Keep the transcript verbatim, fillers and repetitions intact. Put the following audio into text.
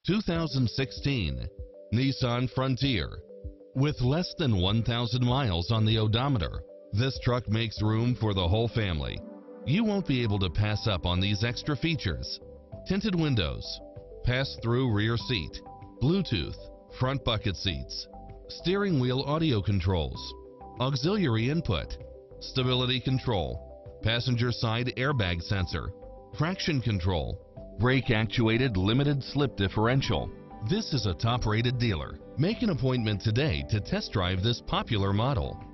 two thousand sixteen Nissan Frontier. With less than one thousand miles on the odometer, this truck makes room for the whole family. You won't be able to pass up on these extra features: tinted windows, pass-through rear seat, Bluetooth, front bucket seats, steering wheel audio controls, auxiliary input, stability control, passenger side airbag sensor, traction control, brake actuated limited slip differential. This is a top-rated dealer. Make an appointment today to test drive this popular model.